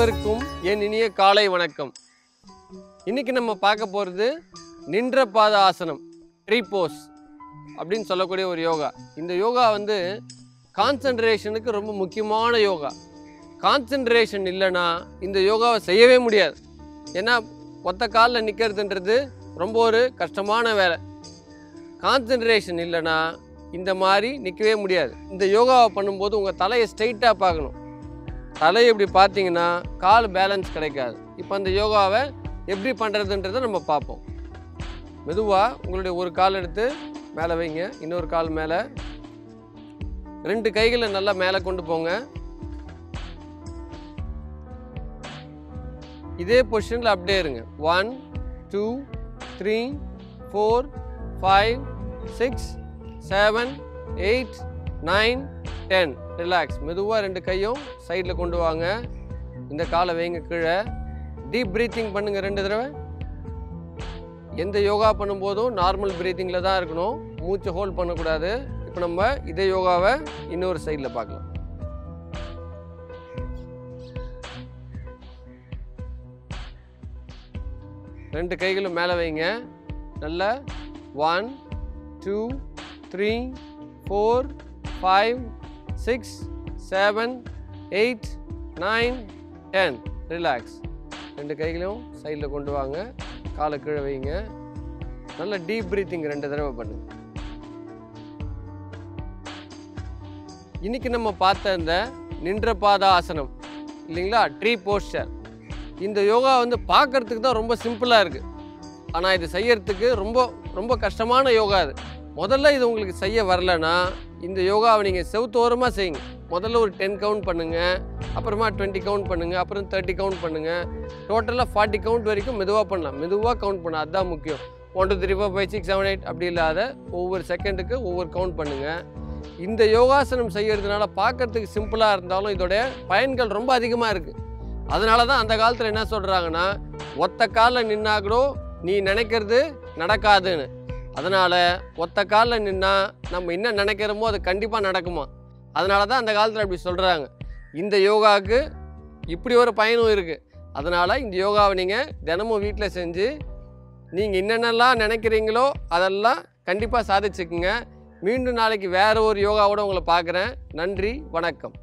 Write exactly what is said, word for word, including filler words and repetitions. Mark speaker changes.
Speaker 1: அனைவருக்கும் என் இனிய காலை வணக்கம். இன்னைக்கு நம்ம பார்க்க போகிறது நின்ற பாத ஆசனம், ட்ரீ போஸ் அப்படின்னு சொல்லக்கூடிய ஒரு யோகா. இந்த யோகா வந்து கான்சன்ட்ரேஷனுக்கு ரொம்ப முக்கியமான யோகா. கான்சன்ட்ரேஷன் இல்லைன்னா இந்த யோகாவை செய்யவே முடியாது. ஏன்னா ஒத்த காலில் நிற்கிறதுன்றது ரொம்ப ஒரு கஷ்டமான வேலை. கான்சன்ட்ரேஷன் இல்லைன்னா இந்த மாதிரி நிற்கவே முடியாது. இந்த யோகாவை பண்ணும்போது உங்கள் தலையை ஸ்ட்ரைட்டாக பார்க்கணும். தலையை இப்படி பார்த்தீங்கன்னா கால் பேலன்ஸ் கிடைக்காது. இப்போ அந்த யோகாவை எப்படி பண்ணுறதுன்றதை நம்ம பார்ப்போம். மெதுவாக உங்களுடைய ஒரு கால் எடுத்து மேலே வைங்க, இன்னொரு கால் மேலே, ரெண்டு கைகளை நல்லா மேலே கொண்டு போங்க. இதே பொசிஷனில் அப்படியே இருங்க. One two three four five six seven eight nine ten. Relax. மெதுவாக ரெண்டு கையும் சைடில் கொண்டு வாங்க. இந்த காலை வைங்க கீழே. டீப் ப்ரீத்திங் பண்ணுங்க ரெண்டு தடவை. எந்த யோகா பண்ணும்போதும் நார்மல் ப்ரீத்திங்கில் தான் இருக்கணும், மூச்சை ஹோல்ட் பண்ணக்கூடாது. இப்போ நம்ம இதே யோகாவை இன்னொரு சைடில் பார்க்கலாம். ரெண்டு கைகளும் மேலே வைங்க. நல்லா one two three four five six seven eight nine ten. Relax. ரெண்டு கைகளையும் சைடில் கொண்டு வாங்க, காலை கீழே வைங்க. நல்ல டீப் ப்ரீத்திங் ரெண்டு தடவை பண்ணுங்க. இன்னைக்கு நம்ம பார்த்த இந்த நின்ற பாத ஆசனம் இல்லைங்களா, ட்ரீ போஸ்டர். இந்த யோகா வந்து பார்க்கறதுக்கு தான் ரொம்ப சிம்பிளாக இருக்குது, ஆனால் இது செய்யறதுக்கு ரொம்ப ரொம்ப கஷ்டமான யோகா. அது முதல்ல இது உங்களுக்கு செய்ய வரலன்னா இந்த யோகாவை நீங்கள் செவுத்தோரமாக செய்யுங்க. முதல்ல ஒரு டென் கவுண்ட் பண்ணுங்கள், அப்புறமா டுவெண்ட்டி கவுண்ட் பண்ணுங்கள், அப்புறம் தேர்ட்டி கவுண்ட் பண்ணுங்கள். டோட்டலாக ஃபார்ட்டி கவுண்ட் வரைக்கும் மெதுவாக பண்ணலாம். மெதுவாக கவுண்ட் பண்ண அதுதான் முக்கியம். One two three four five six seven eight அப்படி இல்லாத ஒவ்வொரு செகண்டுக்கு ஒவ்வொரு கவுண்ட் பண்ணுங்கள். இந்த யோகாசனம் செய்கிறதுனால பார்க்கறதுக்கு சிம்பிளாக இருந்தாலும் இதோடைய பயன்கள் ரொம்ப அதிகமாக இருக்குது. அதனால தான் அந்த காலத்தில் என்ன சொல்கிறாங்கன்னா, ஒத்த காலில் நின்னா கூட நீ நினைக்கிறது நடக்காதுன்னு. அதனால் ஒத்த காலில் நின்னா நம்ம என்ன நினைக்கிறோமோ அது கண்டிப்பாக நடக்குமா. அதனால தான் அந்த காலத்தில் அப்படி சொல்கிறாங்க. இந்த யோகாவுக்கு இப்படி ஒரு பயனும் இருக்குது. அதனால் இந்த யோகாவை நீங்கள் தினமும் வீட்டில் செஞ்சு நீங்கள் என்னென்னலாம் நினைக்கிறீங்களோ அதெல்லாம் கண்டிப்பாக சாதிச்சுக்குங்க. மீண்டும் நாளைக்கு வேறு ஒரு யோகாவோட உங்களை பார்க்குறேன். நன்றி, வணக்கம்.